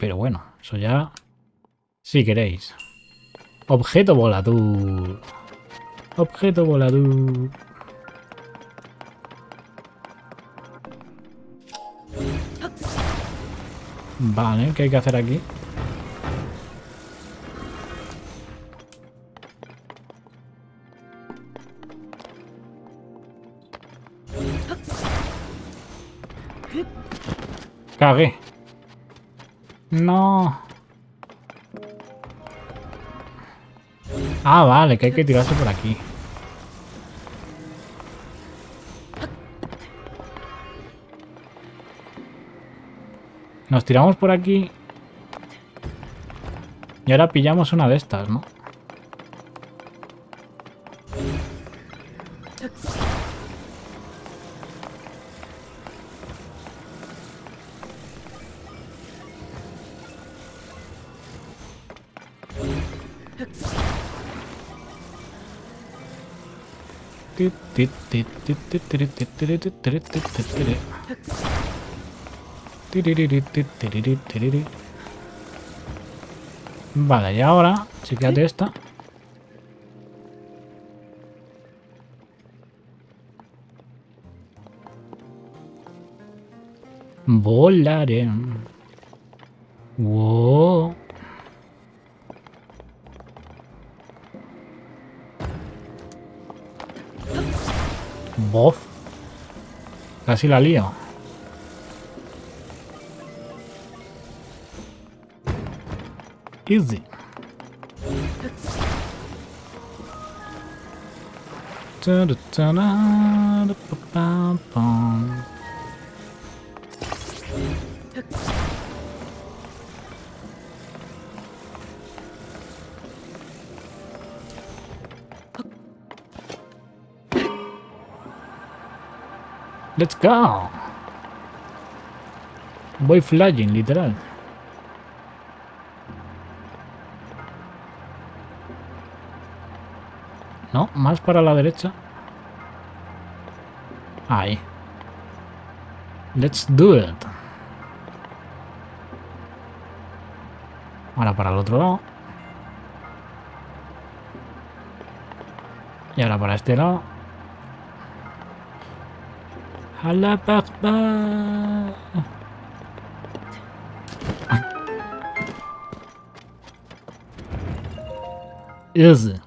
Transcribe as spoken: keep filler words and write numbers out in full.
Pero bueno, eso ya... Si queréis. Objeto volador. Objeto volador. Vale, ¿qué hay que hacer aquí? Cagué. No. Ah, vale, que hay que tirarse por aquí. Nos tiramos por aquí. Y ahora pillamos una de estas, ¿no? Vale, y ahora, chequeate esta. Volaré. Wow. Bof. Casi la lío. Easy. Let's go. Voy flying, literal. No, más para la derecha. Ahí. Let's do it. Ahora para el otro lado. Y ahora para este lado. ¡Hala, papá! Easy.